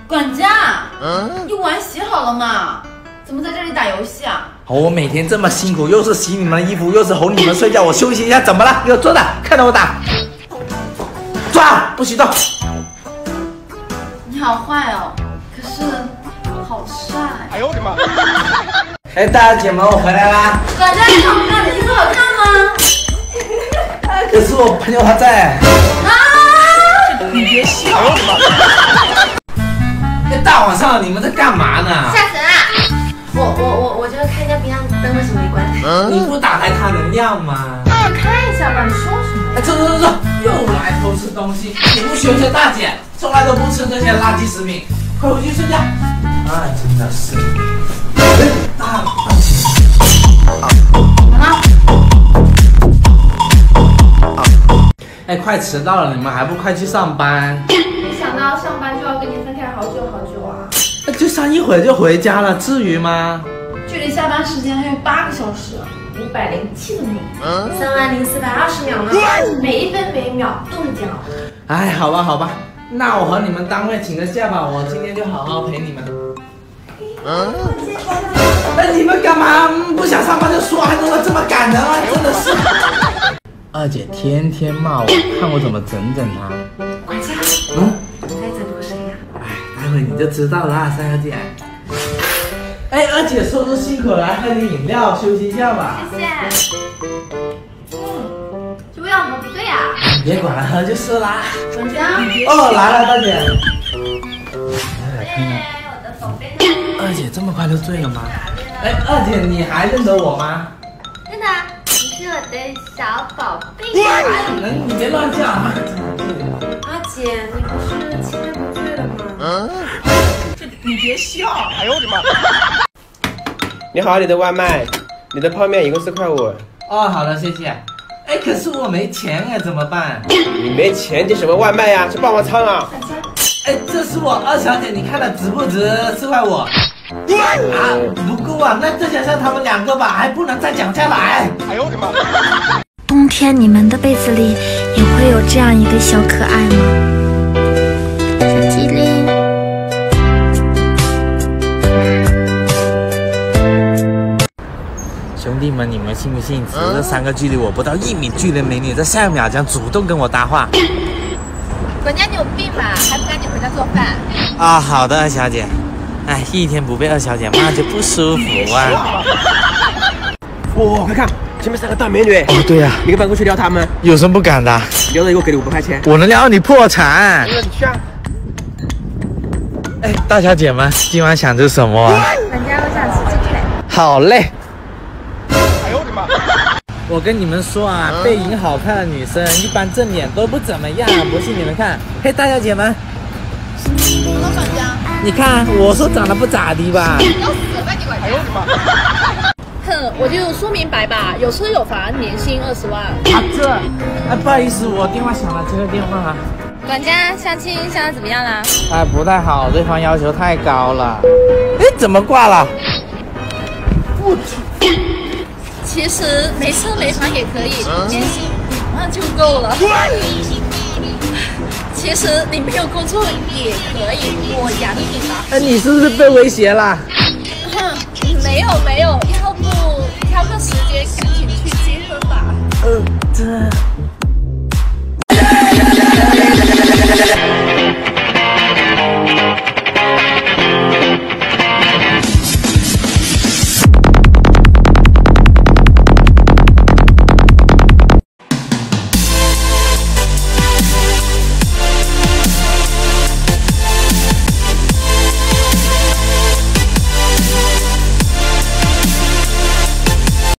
管家，你碗洗好了吗？怎么在这里打游戏啊？ 我每天这么辛苦，又是洗你们的衣服，又是哄你们睡觉，我休息一下怎么了？给我坐着，看着我打。抓，不许动！ 你好坏哦，可是好帅。 哎呦我的妈！ 哎，大姐们，我回来啦。 管家，你看的衣服好看吗？ 可是我朋友他在。 啊！ 你别笑！哎呦我的妈！哎，大晚上的你们在干嘛呢？ 吓神啊！我就是看一下冰箱灯为什么没关。 你不打开它能亮吗？ 看一下吧，你说什么？ 哎，走，又来偷吃东西！你不学学大姐，从来都不吃这些垃圾食品，快回去睡觉。哎，真的是。大姐。 妈妈。 哎，快迟到了，你们还不快去上班？ 没想到上班就要跟你分开好久好久啊！ 就上一会儿就回家了，至于吗？ 距离下班时间还有8个小时，507个米，30420秒呢，每一分每一秒都是煎熬。 哎，好吧，那我和你们单位请个假吧，我今天就好好陪你们。哎，你们干嘛不想上班就说，还弄得这么赶人啊？真的是。二姐天天骂我，看我怎么整她。 管家，你在整多谁呀？ 哎，待会你就知道了啊，三小姐。哎，二姐收拾辛苦了，来喝点饮料，休息一下吧。 谢谢。这味道怎么不对呀？ 别管了，喝就是啦。 管家。 哦，来了，大姐。 我的宝贝。 二姐这么快就醉了吗？哎，二姐你还认得我吗？ 真的，你是我的小宝贝。 你别乱叫啊！ 阿姐，你不是七天不醉了吗？ 你别笑！ 哎呦我的妈！你好，你的外卖，你的泡面一共4块5。 哦，好的，谢谢。哎，可是我没钱哎，怎么办？ 你没钱点什么外卖呀？是霸王餐啊！ 哎，这是我二小姐，你看的值不值4块5？啊，不够啊，那再加上他们2个吧，还不能再讲价来。 哎呦我的妈！ 冬天你们的被子里也会有这样一个小可爱吗？小机灵。 兄弟们，你们信不信？只这3个距离我不到1米距的美女，在下一秒将主动跟我搭话。 管家，你有病吧？还不赶紧回家做饭？ 啊，好的，二小姐。哎，一天不被二小姐骂就不舒服啊。 哇，快看，前面3个大美女。 哦，对呀， 你跟搬过去撩她们？ 有什么不敢的？ 撩了以后给你500块钱。 我能撩你破产。 你去啊。 哎，大小姐们，今晚想吃什么啊？ 管家，我想吃鸡腿。 好嘞。 哎呦我的妈！ 我跟你们说啊，背影好看的女生一般正脸都不怎么样，不信你们看。嘿，大小姐们， 什么管家？ 你看我说长得不咋地吧？ 要死吧你管家！ 哎呦我的妈！ 哼，我就说明白吧，有车有房，年薪20万。 啊哎，不好意思，我电话响了，接个电话啊。 管家，相亲相得怎么样啦？ 哎，不太好，对方要求太高了。哎，怎么挂了？我去。 其实没车没房也可以，年薪5万就够了。其实你没有工作也可以，我养你吧。 哎，你是不是被威胁了？ 哼，没有，要不挑个时间赶紧去结婚吧。 这。